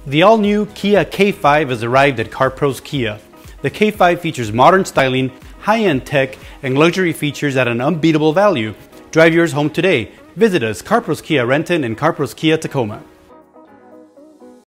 The all-new Kia K5 has arrived at Pros Kia. The K5 features modern styling, high-end tech, and luxury features at an unbeatable value. Drive yours home today. Visit us, Pros Kia Renton and Pros Kia Tacoma.